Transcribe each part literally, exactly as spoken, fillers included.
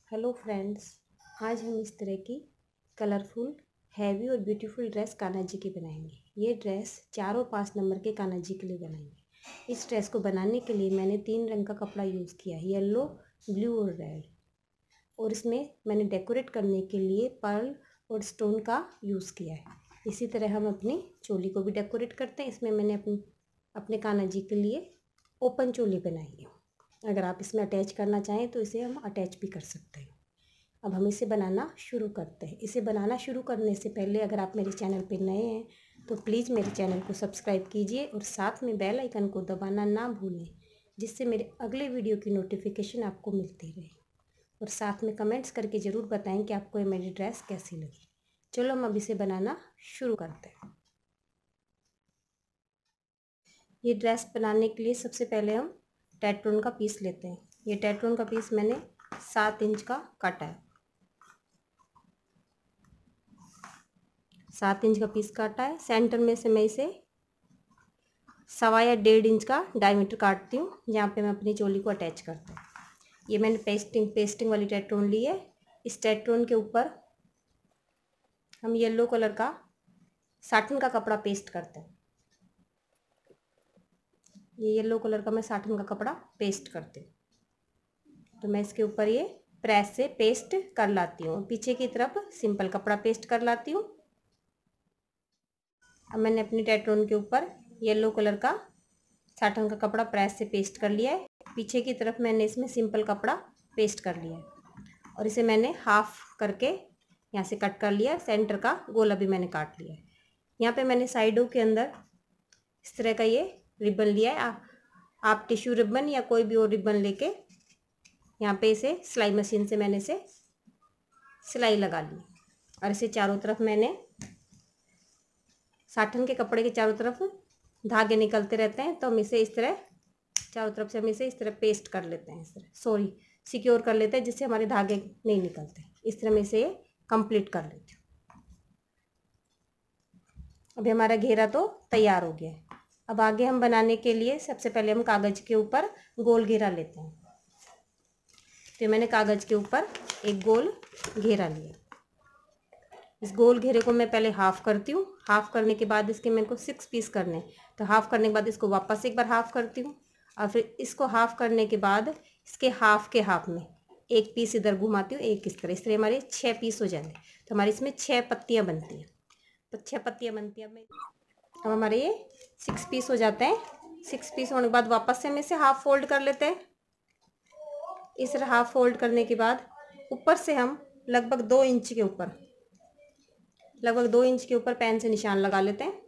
Hello friends, आज हम इस तरह की कलरफुल हैवी और ब्यूटीफुल ड्रेस कान्हा जी की बनाएंगे। ये ड्रेस चार और पाँच नंबर के कान्हा जी के लिए बनाएंगे। इस ड्रेस को बनाने के लिए मैंने तीन रंग का कपड़ा यूज़ किया है, येलो, ब्लू और रेड। और इसमें मैंने डेकोरेट करने के लिए पर्ल और स्टोन का यूज़ किया है। इसी तरह हम अपनी चोली को भी डेकोरेट करते हैं। इसमें मैंने अपनी अपने कान्हा जी के लिए ओपन चोली बनाई है। अगर आप इसमें अटैच करना चाहें तो इसे हम अटैच भी कर सकते हैं। अब हम इसे बनाना शुरू करते हैं। इसे बनाना शुरू करने से पहले अगर आप मेरे चैनल पर नए हैं तो प्लीज़ मेरे चैनल को सब्सक्राइब कीजिए और साथ में बेल आइकन को दबाना ना भूलें, जिससे मेरे अगले वीडियो की नोटिफिकेशन आपको मिलती रहे। और साथ में कमेंट्स करके ज़रूर बताएं कि आपको ये मेरी ड्रेस कैसी लगी। चलो हम अब इसे बनाना शुरू करते हैं। ये ड्रेस बनाने के लिए सबसे पहले हम टेट्रोन का पीस लेते हैं। ये टेट्रोन का पीस मैंने सात इंच का काटा है। सात इंच का पीस काटा है। सेंटर में से मैं इसे सवा या डेढ़ इंच का डायमीटर काटती हूँ, जहाँ पे मैं अपनी चोली को अटैच करती हूँ। ये मैंने पेस्टिंग पेस्टिंग वाली टेट्रोन ली है। इस टेट्रोन के ऊपर हम येलो कलर का साटन का कपड़ा पेस्ट करते हैं। ये येलो कलर का मैं साटन का कपड़ा पेस्ट करती हूँ। तो मैं इसके ऊपर ये प्रेस से पेस्ट कर लाती हूँ। पीछे की तरफ सिंपल कपड़ा पेस्ट कर लाती हूँ। अब मैंने अपनी टेट्रोन के ऊपर येलो कलर का साटन का कपड़ा प्रेस से पेस्ट कर लिया है। पीछे की तरफ मैंने इसमें सिंपल कपड़ा पेस्ट कर लिया है और इसे मैंने हाफ करके यहाँ से कट कर लिया है। सेंटर का गोला भी मैंने काट लिया है। यहाँ पे मैंने साइडों के अंदर इस तरह का ये रिबन लिया है। आ, आप टिश्यू रिबन या कोई भी और रिबन लेके यहाँ पे इसे सिलाई मशीन से मैंने इसे सिलाई लगा ली और इसे चारों तरफ मैंने साटन के कपड़े के चारों तरफ धागे निकलते रहते हैं, तो हम इसे इस तरह चारों तरफ से हम इसे इस तरह पेस्ट कर लेते हैं। इस तरह सॉरी सिक्योर कर लेते हैं, जिससे हमारे धागे नहीं निकलते। इस तरह मैं इसे कंप्लीट कर लेती हूँ। अभी हमारा घेरा तो तैयार हो गया है। अब आगे हम बनाने के लिए सबसे पहले हम कागज़ के ऊपर गोल घेरा लेते हैं। तो मैंने कागज़ के ऊपर एक गोल घेरा लिया। इस गोल घेरे को मैं पहले हाफ़ करती हूँ। हाफ़ करने के बाद इसके मेरे को सिक्स पीस करने, तो हाफ़ करने के बाद इसको वापस एक बार हाफ़ करती हूँ और फिर इसको हाफ़ करने के बाद इसके हाफ़ के हाफ़ में एक पीस इधर घुमाती हूँ, एक इस तरह। इस तरह हमारे छः पीस हो जाएंगे। तो हमारे इसमें छः पत्तियाँ बनती हैं। तो छः पत्तियाँ बनती हैं। अब हमारे ये सिक्स पीस हो जाते हैं। सिक्स पीस होने के बाद वापस से हम इसे हाफ़ फोल्ड कर लेते हैं। इस तरह हाफ़ फोल्ड करने के बाद ऊपर से हम लगभग दो इंच के ऊपर लगभग दो इंच के ऊपर पेन से निशान लगा लेते हैं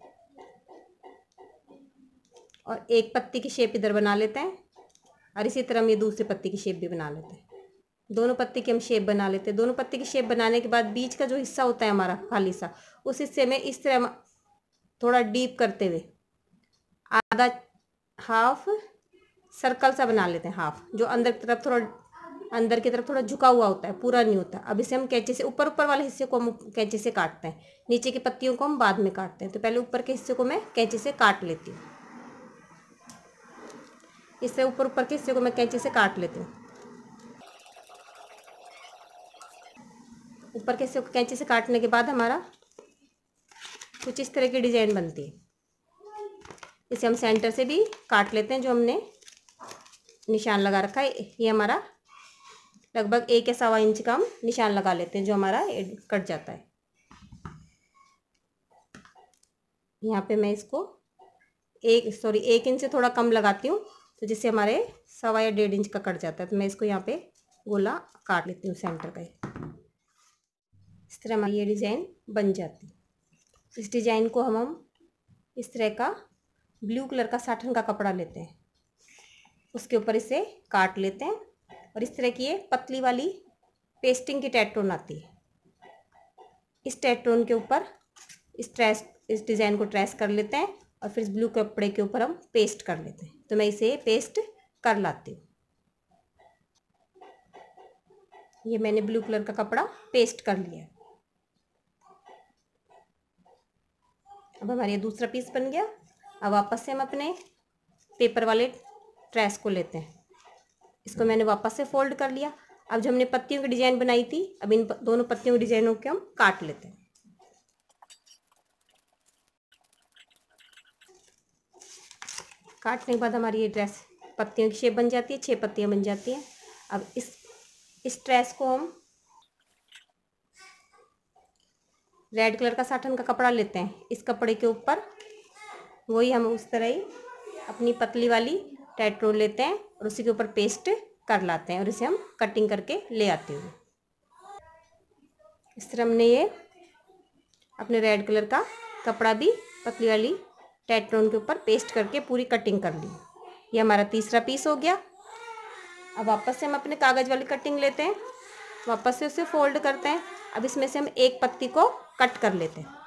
और एक पत्ती की शेप इधर बना लेते हैं और इसी तरह हम ये दूसरी पत्ती की शेप भी बना लेते हैं। दोनों पत्ती की हम शेप बना लेते हैं। दोनों पत्ती की शेप बनाने के बाद बीच का जो हिस्सा होता है हमारा खाली सा, उस हिस्से में इस तरह थोड़ा डीप करते हुए आधा हाफ सर्कल सा बना लेते हैं। हाफ जो अंदर की तरफ थोड़ा अंदर की तरफ थोड़ा झुका हुआ होता है, पूरा नहीं होता। अब इसे हम कैंची से ऊपर ऊपर वाले हिस्से को हम कैंची से काटते हैं। नीचे की पत्तियों को हम बाद में काटते हैं। तो पहले ऊपर के हिस्से को मैं कैंची से काट लेती हूँ। इससे ऊपर ऊपर के हिस्से को मैं कैंची से काट लेती हूँ। ऊपर के हिस्से को कैंची से काटने के बाद हमारा कुछ इस तरह की डिजाइन बनती है। इसे हम सेंटर से भी काट लेते हैं। जो हमने निशान लगा रखा है, ये हमारा लगभग एक या सवा इंच का हम निशान लगा लेते हैं, जो हमारा कट जाता है। यहाँ पे मैं इसको एक सॉरी एक इंच से थोड़ा कम लगाती हूँ, तो जिससे हमारे सवा या डेढ़ इंच का कट जाता है। तो मैं इसको यहाँ पे गोला काट लेती हूँ सेंटर का। इस तरह हमारी ये डिज़ाइन बन जाती है। इस डिज़ाइन को हम हम इस तरह का ब्लू कलर का साटन का कपड़ा लेते हैं, उसके ऊपर इसे काट लेते हैं और इस तरह की ये पतली वाली पेस्टिंग की टेट्रोन आती है। इस टेट्रोन के ऊपर इस ट्रेस इस डिज़ाइन को ट्रेस कर लेते हैं और फिर इस ब्लू कपड़े के ऊपर हम पेस्ट कर लेते हैं। तो मैं इसे पेस्ट कर लाती हूँ। ये मैंने ब्लू कलर का कपड़ा पेस्ट कर लिया। अब हमारा ये दूसरा पीस बन गया। अब वापस से हम अपने पेपर वाले ट्रेस को लेते हैं। इसको मैंने वापस से फोल्ड कर लिया। अब जो हमने पत्तियों की डिजाइन बनाई थी, अब इन दोनों पत्तियों की डिजाइनों के हम काट लेते हैं। काटने के बाद हमारी ये ड्रेस पत्तियों की शेप बन जाती है, छह पत्तियां बन जाती हैं। अब इस इस ड्रेस को हम रेड कलर का साटन का कपड़ा लेते हैं। इस कपड़े के ऊपर वही हम उस तरह ही अपनी पतली वाली टाइट रोल लेते हैं और उसी के ऊपर पेस्ट कर लाते हैं और इसे हम कटिंग करके ले आते हैं। इस तरह हमने ये अपने रेड कलर का कपड़ा भी पतली वाली टाइट रोल के ऊपर पेस्ट करके पूरी कटिंग कर ली। ये हमारा तीसरा पीस हो गया। अब वापस से हम अपने कागज़ वाली कटिंग लेते हैं, वापस से उसे फोल्ड करते हैं। अब इसमें से हम एक पत्ती को कट कर लेते हैं,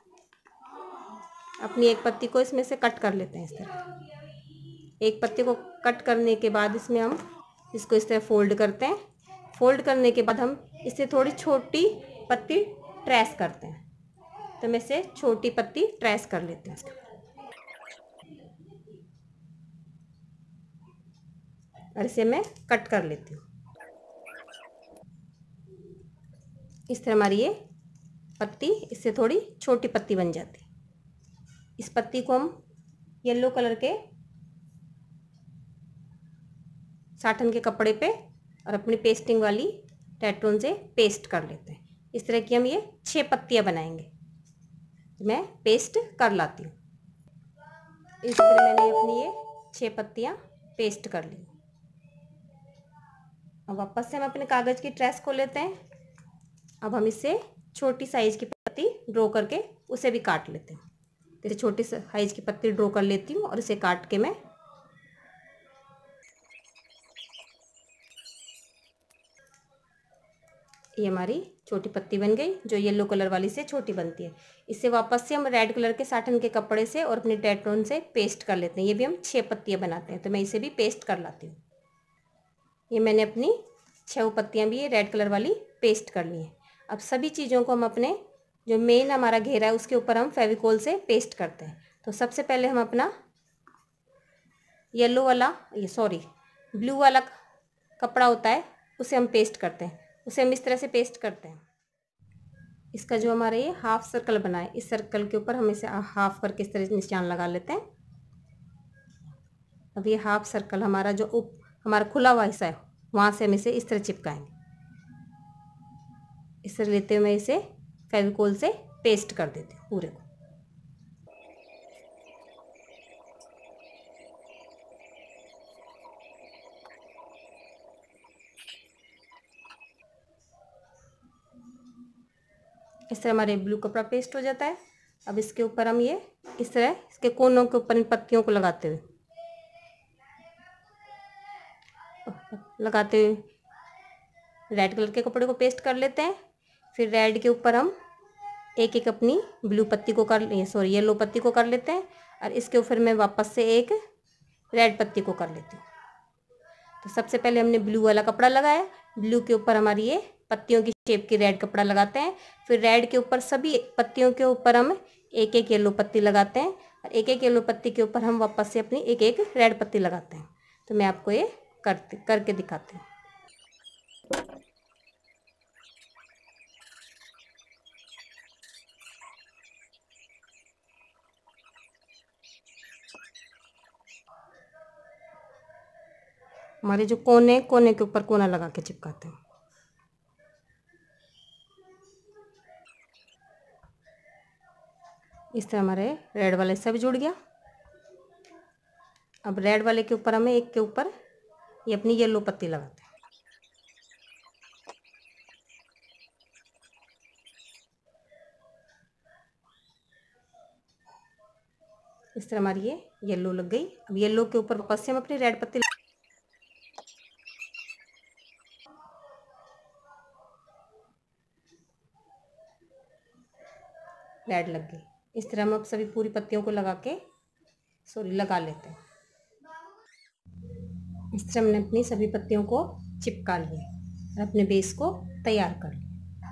अपनी एक पत्ती को इसमें से कट कर लेते हैं। इस तरह एक पत्ती को कट करने के बाद इसमें हम इसको इस तरह फोल्ड करते हैं। फोल्ड करने के बाद हम इससे थोड़ी छोटी पत्ती ट्रेस करते हैं, तो मैं इसे छोटी पत्ती ट्रेस कर लेते हैं और इसे मैं कट कर लेती हूँ। इस तरह हमारी ये पत्ती इससे थोड़ी छोटी पत्ती बन जाती है। इस पत्ती को हम येलो कलर के साटन के कपड़े पे और अपनी पेस्टिंग वाली टेट्रोन से पेस्ट कर लेते हैं। इस तरह की हम ये छह पत्तियां बनाएंगे। मैं पेस्ट कर लाती हूँ। इस तरह मैंने अपनी ये छह पत्तियां पेस्ट कर ली। अब वापस से हम अपने कागज़ की ट्रेस को लेते हैं। अब हम इससे छोटी साइज़ की पत्ती ड्रॉ करके उसे भी काट लेते हैं। जैसे छोटी साइज़ की पत्ती ड्रॉ कर लेती हूँ और इसे काट के मैं ये हमारी छोटी पत्ती बन गई, जो येलो कलर वाली से छोटी बनती है। इसे वापस से हम रेड कलर के साटन के कपड़े से और अपने टेट्रोन से पेस्ट कर लेते हैं। ये भी हम छः पत्तियाँ बनाते हैं, तो मैं इसे भी पेस्ट कर लाती हूँ। ये मैंने अपनी छः पत्तियाँ भी ये रेड कलर वाली पेस्ट कर ली हैं। अब सभी चीज़ों को हम अपने जो मेन हमारा घेरा है उसके ऊपर हम फेविकोल से पेस्ट करते हैं। तो सबसे पहले हम अपना येलो वाला ये सॉरी ब्लू वाला कपड़ा होता है उसे हम पेस्ट करते हैं। उसे हम इस तरह से पेस्ट करते हैं। इसका जो हमारा ये हाफ सर्कल बना है, इस सर्कल के ऊपर हम इसे हाफ करके इस तरह से निशान लगा लेते हैं। अब ये हाफ सर्कल हमारा जो उप हमारा खुला हुआ हिस्सा है वहाँ से हम इसे इस तरह चिपकाएंगे। इस तरह लेते हुए मैं इसे फेविकोल से पेस्ट कर देती हूँ पूरे को। इस तरह हमारे ब्लू कपड़ा पेस्ट हो जाता है। अब इसके ऊपर हम ये इस तरह इसके कोनों के ऊपर इन पत्तियों को लगाते हुए लगाते हुए रेड कलर के कपड़े को पेस्ट कर लेते हैं। फिर रेड के ऊपर हम एक एक अपनी ब्लू पत्ती को कर सॉरी येलो पत्ती को कर लेते हैं और इसके ऊपर मैं वापस से एक रेड पत्ती को कर लेती हूँ। तो सबसे पहले हमने ब्लू वाला कपड़ा लगाया, ब्लू के ऊपर हमारी ये पत्तियों की शेप की रेड कपड़ा लगाते हैं। फिर रेड के ऊपर सभी पत्तियों के ऊपर हम एक एक येलो पत्ती लगाते हैं और एक एक येलो पत्ती के ऊपर हम वापस से अपनी एक एक रेड पत्ती लगाते हैं। तो मैं आपको ये करते करके दिखाती हूँ। हमारे जो कोने कोने के ऊपर कोना लगा के चिपकाते हैं। इस तरह हमारे रेड वाले हिस्सा भी जुड़ गया। अब रेड वाले के ऊपर हमें एक के ऊपर ये अपनी येलो पत्ती लगाते हैं। इस तरह हमारी ये येलो लग गई। अब येलो के ऊपर वापस से हम अपनी रेड पत्ती रेड लग गई। इस तरह हम अब सभी पूरी पत्तियों को लगा के सॉरी लगा लेते हैं। इस तरह हमने अपनी सभी पत्तियों को चिपका लिया और अपने बेस को तैयार कर लिया।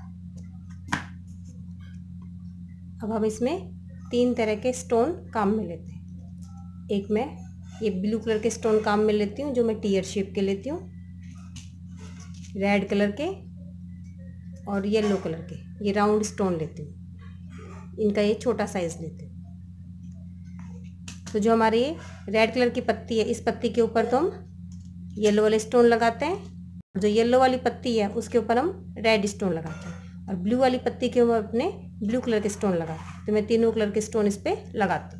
अब हम इसमें तीन तरह के स्टोन काम में लेते हैं। एक मैं ये ब्लू कलर के स्टोन काम में लेती हूँ, जो मैं टीयर शेप के लेती हूँ। रेड कलर के और येलो कलर के, ये राउंड स्टोन लेती हूँ, इनका ये छोटा साइज़ लेती हूँ। तो जो हमारी रेड कलर की पत्ती है, इस पत्ती के ऊपर तो हम येलो वाले स्टोन लगाते हैं, जो येलो वाली पत्ती है उसके ऊपर हम रेड स्टोन लगाते हैं, और ब्लू वाली पत्ती के ऊपर अपने ब्लू कलर के स्टोन लगाते हैं। तो मैं तीनों कलर के स्टोन इस पर लगाती हूँ।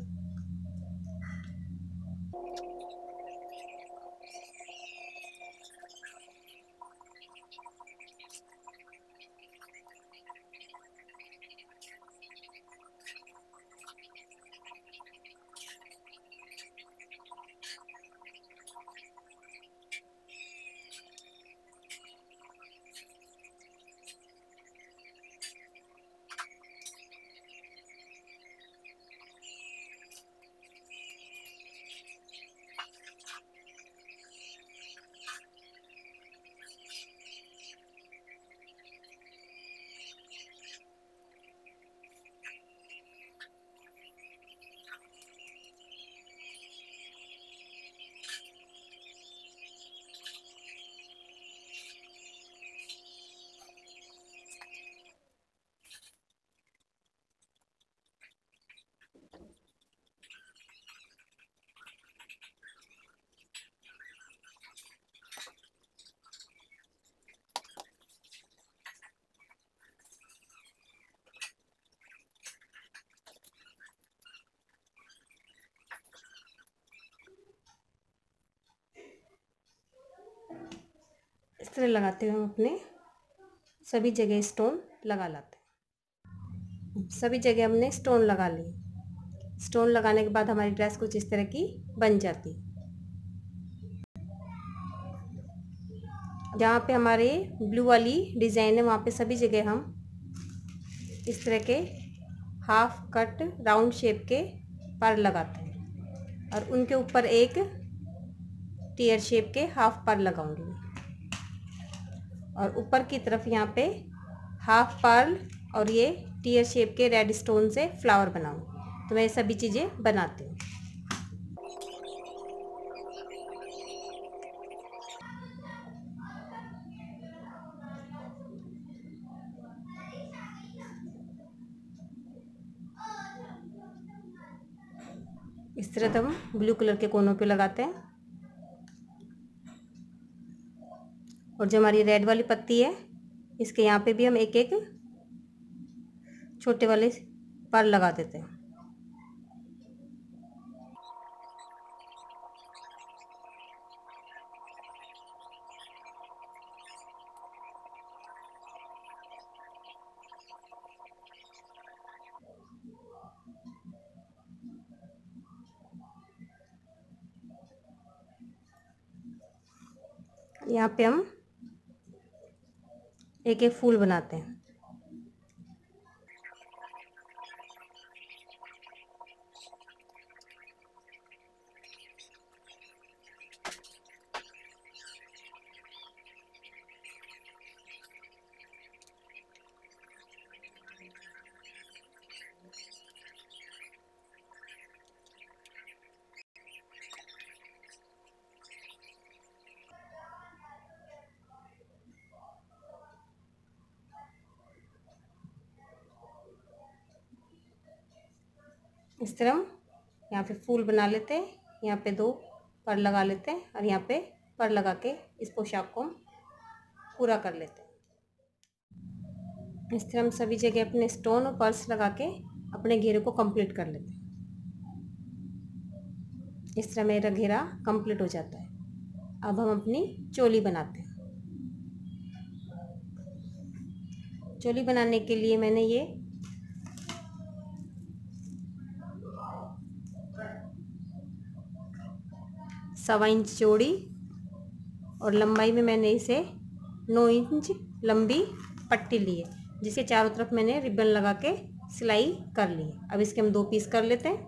इस तरह लगाते हुए हम अपने सभी जगह स्टोन लगा लाते हैं। सभी जगह हमने स्टोन लगा लिए। स्टोन लगाने के बाद हमारी ड्रेस कुछ इस तरह की बन जाती। जहाँ पे हमारे ब्लू वाली डिज़ाइन है वहाँ पे सभी जगह हम इस तरह के हाफ कट राउंड शेप के पर लगाते हैं, और उनके ऊपर एक टीयर शेप के हाफ पर लगाऊंगी, और ऊपर की तरफ यहाँ पे हाफ पर्ल और ये टीयर शेप के रेड स्टोन से फ्लावर बनाऊंगी। तो मैं ये सभी चीज़ें बनाती हूँ। इस तरह तो हम ब्लू कलर के कोनों पे लगाते हैं, और जो हमारी रेड वाली पत्ती है इसके यहाँ पे भी हम एक एक छोटे वाले पर लगा देते हैं। यहाँ पे हम एक एक फूल बनाते हैं। इस तरह हम यहाँ पे फूल बना लेते हैं, यहाँ पे दो पर लगा लेते हैं, और यहाँ पे पर लगा के इस पोशाक को हम पूरा कर लेते हैं। इस तरह हम सभी जगह अपने स्टोन और पर्स लगा के अपने घेरे को कंप्लीट कर लेते हैं। इस तरह मेरा घेरा कंप्लीट हो जाता है। अब हम अपनी चोली बनाते हैं। चोली बनाने के लिए मैंने ये सवा इंच चौड़ी और लंबाई में मैंने इसे नौ इंच लंबी पट्टी ली है, जिसके चारों तरफ मैंने रिबन लगा के सिलाई कर ली है। अब इसके हम दो पीस कर लेते हैं।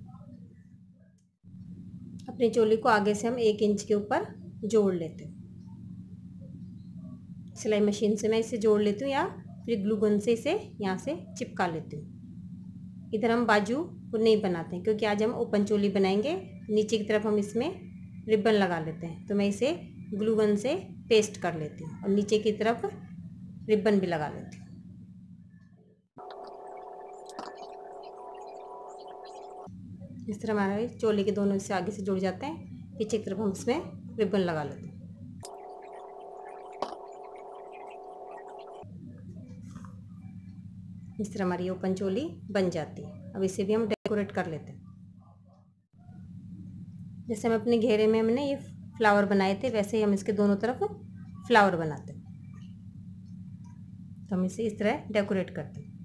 अपनी चोली को आगे से हम एक इंच के ऊपर जोड़ लेते हैं। सिलाई मशीन से मैं इसे जोड़ लेती हूँ, या फिर ग्लू गन से इसे यहाँ से चिपका लेती हूँ। इधर हम बाजू को नहीं बनाते हैं, क्योंकि आज हम ओपन चोली बनाएंगे। नीचे की तरफ हम इसमें रिबन लगा लेते हैं। तो मैं इसे ग्लू गन से पेस्ट कर लेती हूँ और नीचे की तरफ रिबन भी लगा लेती हूँ। इस तरह हमारे चोली के दोनों हिस्से आगे से जुड़ जाते हैं, पीछे की तरफ हम इसमें रिबन लगा लेते हैं। इस तरह हमारी ओपन चोली बन जाती है। अब इसे भी हम डेकोरेट कर लेते हैं। जैसे हम अपने घेरे में हमने ये फ्लावर बनाए थे, वैसे ही हम इसके दोनों तरफ फ्लावर बनाते हैं। तो हम इसे इस तरह डेकोरेट करते हैं।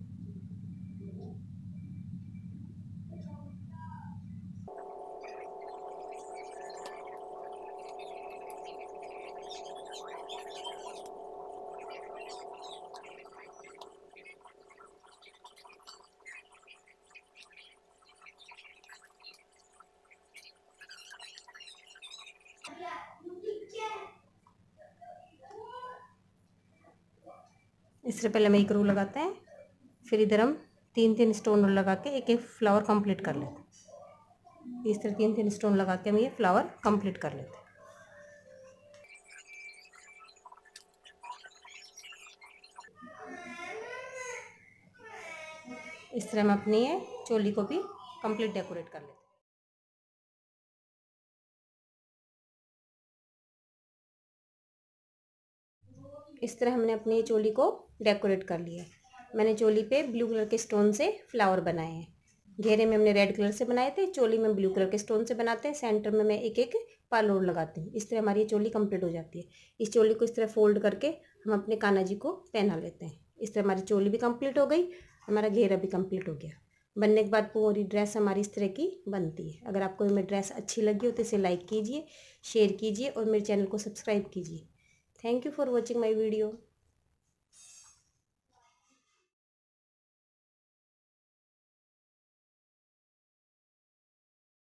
इससे पहले हम एक रो लगाते हैं, फिर इधर हम तीन तीन स्टोन लगा के एक एक फ्लावर कंप्लीट कर लेते हैं। इस तरह तीन तीन स्टोन लगा के हम ये फ्लावर कंप्लीट कर लेते हैं। इस तरह हम अपनी ये चोली को भी कंप्लीट डेकोरेट कर लेते हैं। इस तरह हमने अपनी चोली को डेकोरेट कर लिया। मैंने चोली पे ब्लू कलर के स्टोन से फ्लावर बनाए हैं। घेरे में हमने रेड कलर से बनाए थे, चोली में ब्लू कलर के स्टोन से बनाते हैं। सेंटर में मैं एक एक पालोड लगाती हूँ। इस तरह हमारी चोली कंप्लीट हो जाती है। इस चोली को इस तरह फोल्ड करके हम अपने कान्हा जी को पहना लेते हैं। इस तरह हमारी चोली भी कंप्लीट हो गई, हमारा घेरा भी कंप्लीट हो गया। बनने के बाद पूरी ड्रेस हमारी इस तरह की बनती है। अगर आपको मेरी ड्रेस अच्छी लगी हो तो इसे लाइक कीजिए, शेयर कीजिए और मेरे चैनल को सब्सक्राइब कीजिए। Thank you for watching my video.